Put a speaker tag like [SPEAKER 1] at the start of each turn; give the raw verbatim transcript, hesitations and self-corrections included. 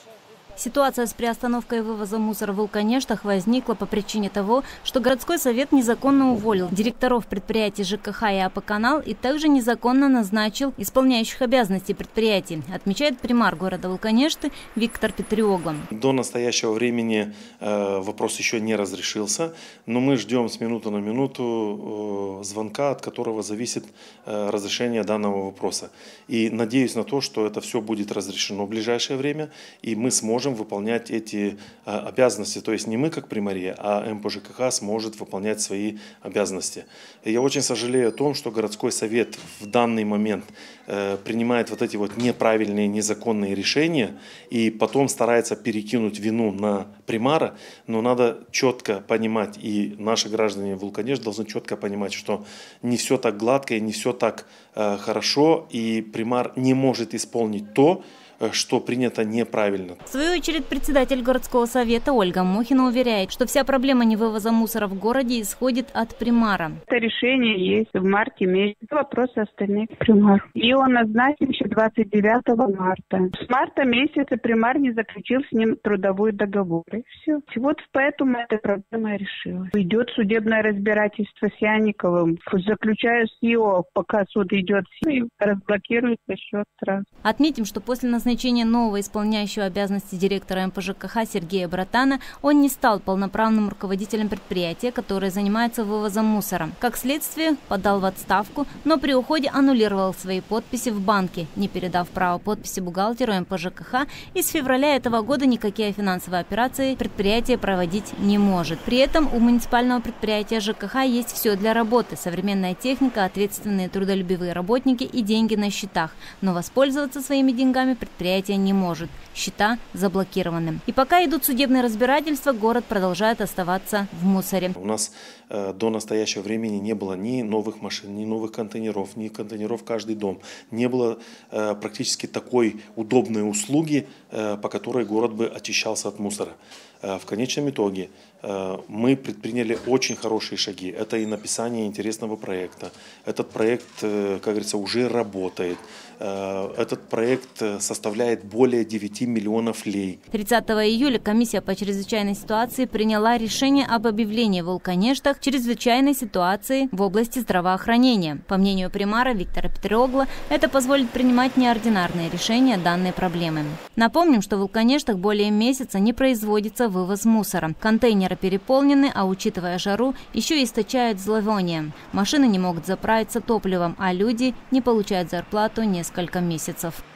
[SPEAKER 1] Ситуация с приостановкой вывоза мусора в Вулканештах возникла по причине того, что городской совет незаконно уволил директоров предприятий ЖКХ и АП «Канал» и также незаконно назначил исполняющих обязанности предприятий, отмечает примар города Вулканешты Виктор Петриогло.
[SPEAKER 2] До настоящего времени э, вопрос еще не разрешился, но мы ждем с минуты на минуту э, звонка, от которого зависит э, разрешение данного вопроса. И надеюсь на то, что это все будет разрешено в ближайшее время, и мы сможем выполнять эти а, обязанности, то есть не мы как примария, а эм пэ жэ ка ха сможет выполнять свои обязанности. И я очень сожалею о том, что городской совет в данный момент э, принимает вот эти вот неправильные, незаконные решения и потом старается перекинуть вину на примара, но надо четко понимать, и наши граждане Вулканешт должны четко понимать, что не все так гладко и не все так э, хорошо, и примар не может исполнить то, что принято неправильно.
[SPEAKER 1] В свою очередь, председатель городского совета Ольга Мухина уверяет, что вся проблема невывоза мусора в городе исходит от примара.
[SPEAKER 3] Это решение есть в марте месяце. Вопросы остальных примар. И он назначен еще двадцать девятого марта. С марта месяца примар не заключил с ним трудовой договор. И все. И вот поэтому эта проблема решилась. Идет судебное разбирательство с Янниковым. Заключаю с ИО, пока суд идет, и разблокируется счет сразу.
[SPEAKER 1] Отметим, что после назначения назначения нового исполняющего обязанности директора эм пэ жэ ка ха Сергея Братана он не стал полноправным руководителем предприятия, которое занимается вывозом мусора. Как следствие, подал в отставку, но при уходе аннулировал свои подписи в банке, не передав право подписи бухгалтеру эм пэ жэ ка ха, и с февраля этого года никакие финансовые операции предприятие проводить не может. При этом у муниципального предприятия жэ ка ха есть все для работы: современная техника, ответственные трудолюбивые работники и деньги на счетах. Но воспользоваться своими деньгами предприятие Предприятие не может. Счета заблокированы. И пока идут судебные разбирательства, город продолжает оставаться в мусоре.
[SPEAKER 2] У нас э, до настоящего времени не было ни новых машин, ни новых контейнеров, ни контейнеров в каждый дом. Не было э, практически такой удобной услуги, э, по которой город бы очищался от мусора. Э, в конечном итоге э, мы предприняли очень хорошие шаги. Это и написание интересного проекта. Этот проект, э, как говорится, уже работает. Э, этот проект составляет более девяти миллионов лей.
[SPEAKER 1] тридцатого июля комиссия по чрезвычайной ситуации приняла решение об объявлении в Вулканештах чрезвычайной ситуации в области здравоохранения. По мнению примара Виктора Петриогло, это позволит принимать неординарные решения данной проблемы. Напомним, что в Вулканештах более месяца не производится вывоз мусора. Контейнеры переполнены, а учитывая жару, еще и источают зловоние. Машины не могут заправиться топливом, а люди не получают зарплату несколько месяцев.